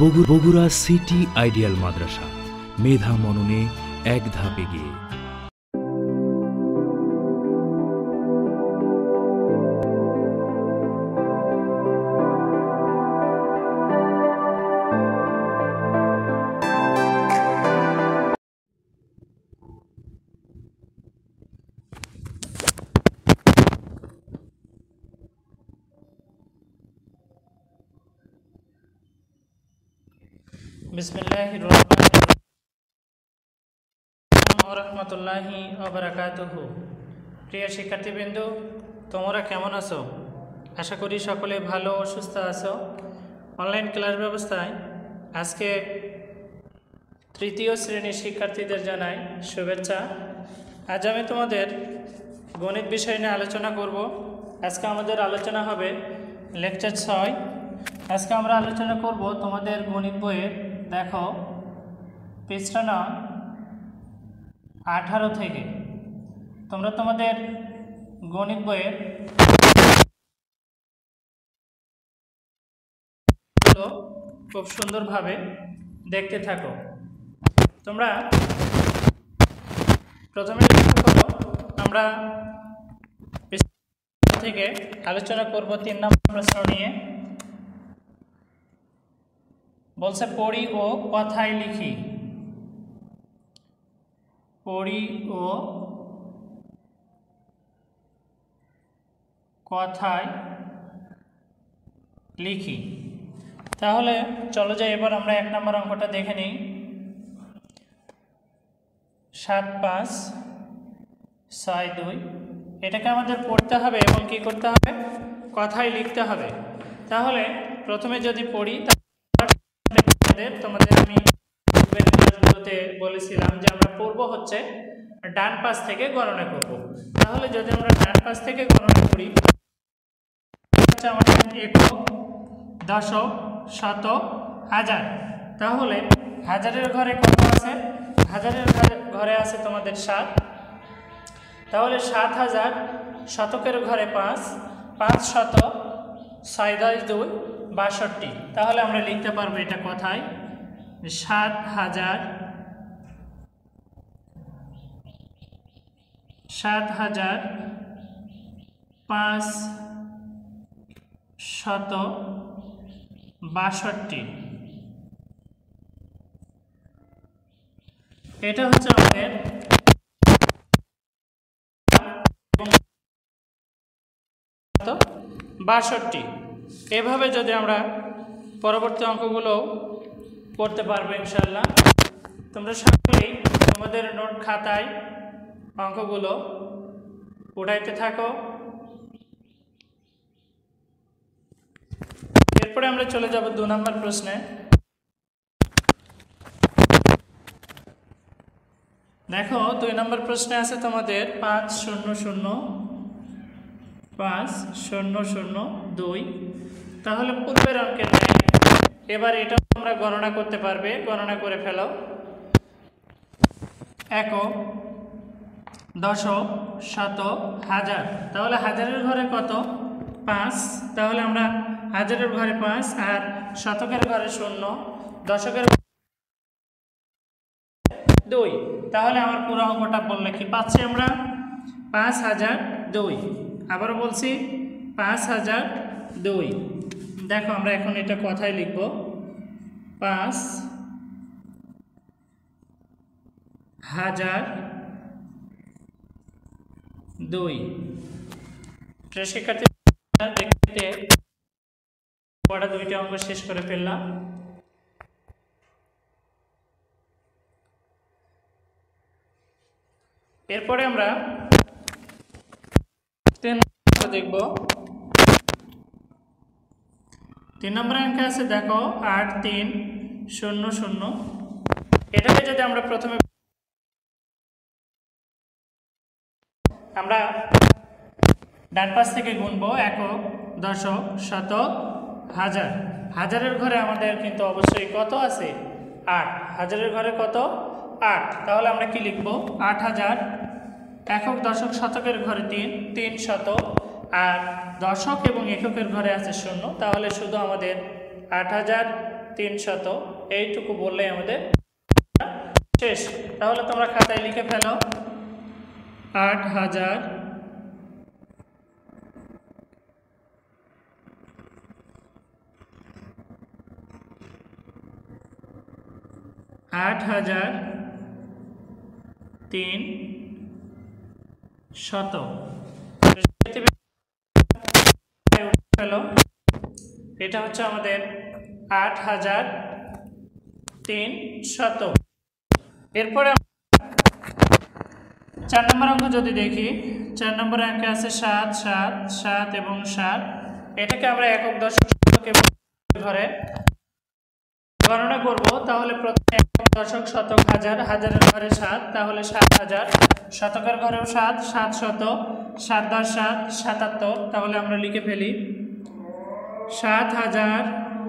Bogura city ideal মাদ্রাসা, মেধা মননে এক ধাপ এগিয়ে। बिस्मिल्लाहिर रहमानिर रहीम रहमतुल्लाहि व बाराकातुहु। प्रिय शिक्षार्थीबृंद, তোমরা কেমন আছো? আশা করি সকলে ভালো ও সুস্থ আছো। অনলাইন ক্লাস ব্যবস্থায় আজকে তৃতীয় শ্রেণীর শিক্ষার্থীদের জানাই শুভেচ্ছা। আজ আমি তোমাদের গণিত বিষয় নিয়ে আলোচনা করব। আজকে আমাদের আলোচনা হবে লেকচার 6। আজকে আমরা আলোচনা করব তোমাদের গণিত বইয়ের, দেখো পৃষ্ঠা নং 18 থেকে। তোমরা তোমাদের গণিত বইয়ের খুব সুন্দরভাবে দেখতে থাকো। তোমরা প্রথমে লক্ষ্য করো, আমরা থেকে আলোচনা করব 3 নম্বর প্রশ্ন নিয়ে। বলছে পড়ি ও কথায় লিখি। পড়ি ও কথায় লিখি। তাহলে চলো যাই, এবার আমরা 1 নম্বর অঙ্কটা দেখে নিই। 7 5 6 2। এটাকে আমাদের পড়তে হবে এবং কি করতে হবে? কথায় লিখতে হবে। তাহলে প্রথমে যদি পড়ি, তোমাদের আমি ক্লাসগুলোতে বলেছিলাম যে আমরা পড়ব হচ্ছে ডান পাশ থেকে গণনা করব। তাহলে যদি আমরা ডান পাশ থেকে গণনা করি, হচ্ছে আমাদের একক, দশক, শতক, হাজার। তাহলে হাজারের ঘরে কত আছে? হাজারের ঘরে আছে তোমাদের 7। তাহলে 7000। শতকের ঘরে 5, 5 শতক, 6 10 2 62। তাহলে আমরা লিখতে পারবো এটা কথায় 7000 562। এটা হচ্ছে আমাদের 62। এভাবে যদি আমরা পরবর্তী অঙ্কগুলো করতে পারবো ইনশাআল্লাহ। তোমরা সকলেই তোমাদের নোট খাতায় অঙ্কগুলো উঠাইতে থাকো। এরপরে আমরা চলে যাব 2 নম্বর প্রশ্নে। দেখো 2 নম্বর প্রশ্নে আছে তোমাদের 5 0 0 5 0 0 2। তাহলে পূর্বের অঙ্কের ন্যায় এবার এটা তোমরা গণনা করতে পারবে। গণনা করে ফেলো। একক, দশক, শতক, হাজার। তাহলে হাজারের ঘরে কত? 5। তাহলে আমরা হাজারের ঘরে 5 আর শতকের ঘরে 0, দশকের 2। তাহলে আমার পুরো অঙ্কটা বললে কি পাচ্ছি আমরা? 5002। আবারও বলছি 5002। দেখো আমরা এখন এটা কথায় লিখব 5002। শিক্ষার্থী দেখতে পড়া 2টা অঙ্ক শেষ করে ফেললাম। এরপরে আমরা 3 নম্বর দেখব। 3 নম্বর অঙ্কে আছে দেখো 8 3 0 0। এটাকে যদি আমরা প্রথমে আমরা ডান পাশ থেকে গুনবো। একক, দশক, শতক, হাজার। হাজারের ঘরে আমাদের কিন্তু অবশ্যই কত আছে? 8। হাজারের ঘরে কত? 8। তাহলে আমরা কি লিখব? 8000। একক, দশক, শতকের ঘরে 3, 3 শতক, আর দশক এবং এককের ঘরে আছে 0। তাহলে শুধু আমাদের 8000 300 এইটুকু বললেই আমাদের শেষ। তাহলে তোমরা খাতায় লিখে ফেলো 8000 8300। এটা হচ্ছে আমাদের 8300। এরপরে 4 নম্বর অঙ্ক যদি দেখি, 4 নম্বর অঙ্কে আছে 7 7 7 এবং 7। এটাকে আমরা একক দশক শতকে ঘরে গণনা করব। তাহলে প্রথমে একক দশক শতক হাজার, হাজারের ঘরে 7, তাহলে 7000। শতকের ঘরেও 7, 700, 7 10 7 77। তাহলে আমরা লিখে ফেলি 7000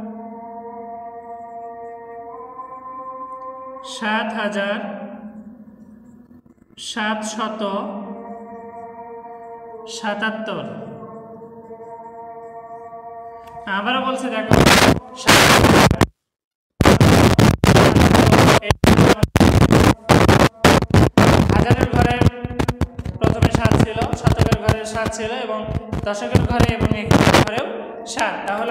777। আবারও বলছি দেখো, হাজারের ঘরে প্রথমে 7 ছিল, শতকের ঘরে 7 ছিল এবং দশকের ঘরে এবং এককের ঘরেও 7। তাহলে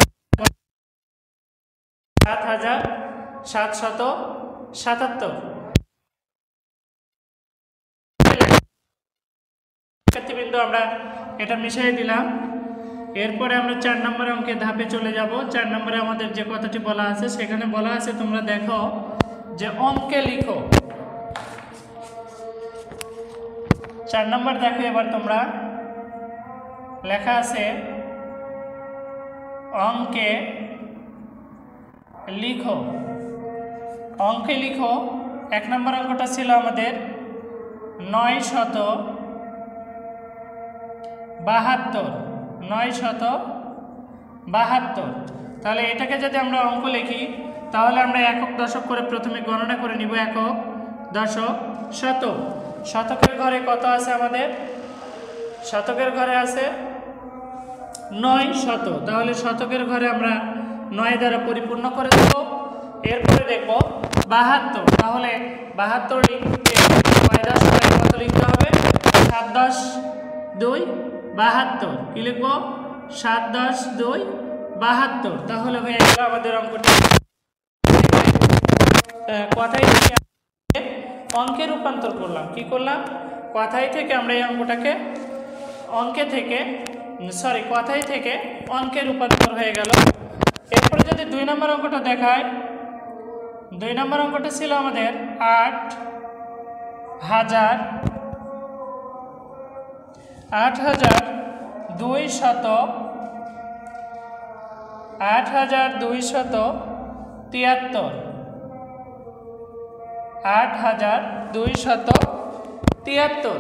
7777। শিক্ষার্থীবৃন্দ, আমরা এটা মিশিয়ে দিলাম। এরপরে আমরা 4 নম্বর অঙ্কে ধাপে চলে যাব। 4 নম্বরে আমাদের যে কথাটি বলা আছে, সেখানে বলা আছে তোমরা দেখো যে অঙ্কে লিখো। 4 নম্বর দেখো, এবার তোমরা লেখা আছে অঙ্কে লিখো। অঙ্কে লিখো 1 নম্বর অঙ্কটা ছিল আমাদের 972। 972। তাহলে এটাকে যদি আমরা অঙ্ক লিখি, তাহলে আমরা একক দশক করে প্রথমে গণনা করে নিব। একক দশক শতক। শতকের ঘরে কত আছে আমাদের? শতকের ঘরে আছে 900। তাহলে শতকের ঘরে আমরা 9 দ্বারা পরিপূর্ণ করে দেব। এরপরে দেখব 72। তাহলে 72 লিখতে 9 10 কত লিখতে হবে? 7 10 2 72। কি লিখব? 7 10 2 72। তাহলে হয়ে গেল আমাদের অঙ্কটি। কথাই থেকে অঙ্কে রূপান্তর করলাম। কি করলাম? কথাই থেকে আমরা এই অঙ্কটাকে কথাই থেকে অঙ্কে রূপান্তর হয়ে গেল। এরপরে যদি 2 নম্বর অঙ্কটা দেখায়, 2 নম্বর অঙ্কটা ছিল আমাদের 8273। 8273।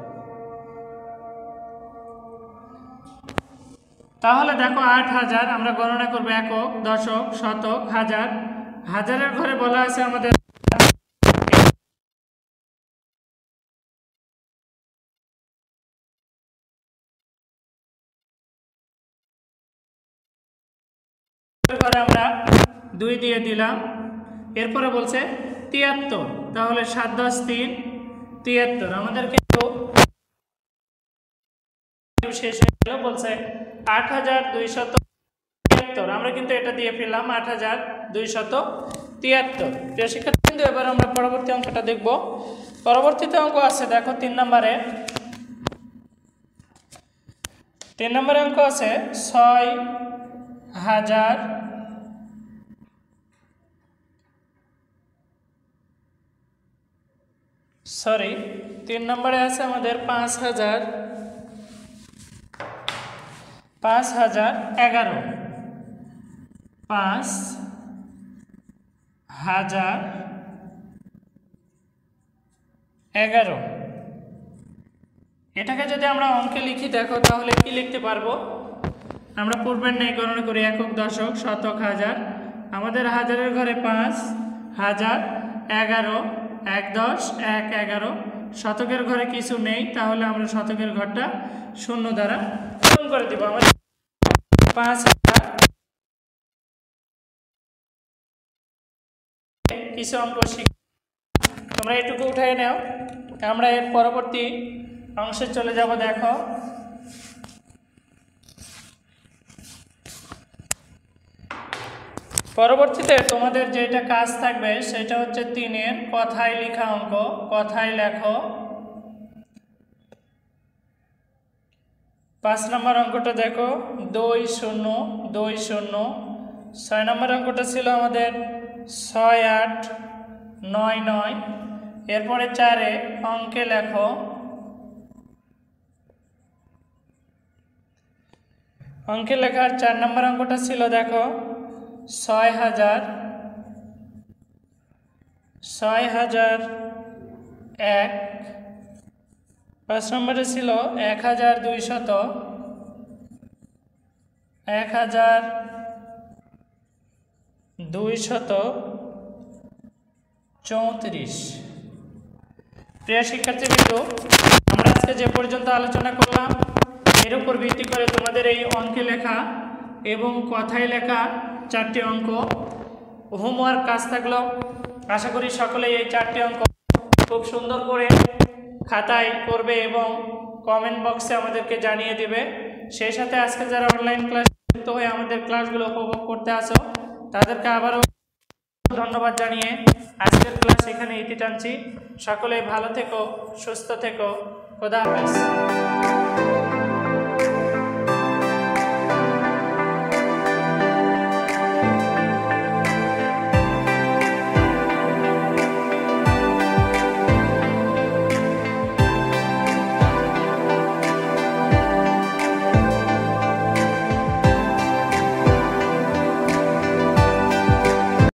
তাহলে দেখো 8000 আমরা গণনা করব একক, দশক, শতক, হাজার। হাজারের ঘরে বলা আছে আমাদের ঘরে আমরা 2 দিয়ে দিলাম। এরপরে বলছে 73। তাহলে 7 10 3 73। আমাদের কিন্তু শেষ হয়ে গেল। বলছে 8273। আমরা কিন্তু এটা দিয়ে ফেললাম 8273। প্রিয় শিক্ষার্থীবৃন্দ, এবার আমরা পরবর্তী অঙ্কটা দেখব। পরবর্তীতে অঙ্ক আছে দেখো 3 নম্বরে। 3 নম্বরে অঙ্ক আছে 6000। 3 নম্বরে আছে আমাদের 5011। 5011। এটাকে যদি আমরা অঙ্কে লিখি দেখো, তাহলে কি লিখতে পারবো? আমরা পূর্বের ন্যায় গণনা করি একক, দশক, শতক, হাজার। আমাদের হাজারের ঘরে 5, 1000, 11, 1 10, 1 11। শতকের ঘরে কিছু নেই, তাহলে আমরা শতকের ঘরটা 0 দ্বারা পূরণ করে দিব। আমাদের 5000 কিছু অঙ্ক শিখব। তোমরা এটুকু উঠাই নাও, আমরা এর পরবর্তী অংশে চলে যাব। দেখো পরবর্তীতে তোমাদের যেটা কাজ থাকবে সেটা হচ্ছে 3-এর কথায় লেখা অঙ্ক। কথায় লেখো। 5 নম্বর অঙ্কটা দেখো 2 0 2 0। 6 নম্বর অঙ্কটা ছিল আমাদের 6 8 9 9। এরপরে 4-এ অঙ্কে লেখো। অঙ্কে লেখার 4 নম্বর অঙ্কটা ছিল দেখো 6000 6001। 5 নম্বরে ছিল 1200 1234। প্রিয় শিক্ষার্থীবৃন্দ, আমরা আজকে যে পর্যন্ত আলোচনা করলাম এর উপর ভিত্তি করে তোমাদের এই অঙ্কে লেখা এবং কথায় লেখা 4টি অঙ্ক হোমওয়ার্ক কাজ থাকলো। আশা করি সকলেই এই 4টি অঙ্ক খুব সুন্দর করে খাতায় করবে এবং কমেন্ট বক্সে আমাদেরকে জানিয়ে দেবে। সেই সাথে আজকে যারা অনলাইন ক্লাস যুক্ত হয়ে আমাদের ক্লাসগুলো উপভোগ করতে আসো তাদেরকে আবারও ধন্যবাদ জানিয়ে আজকের ক্লাস এখানে ইতি টানছি। সকলেই ভালো থেকো, সুস্থ থেকো। খোদা হাফেজ।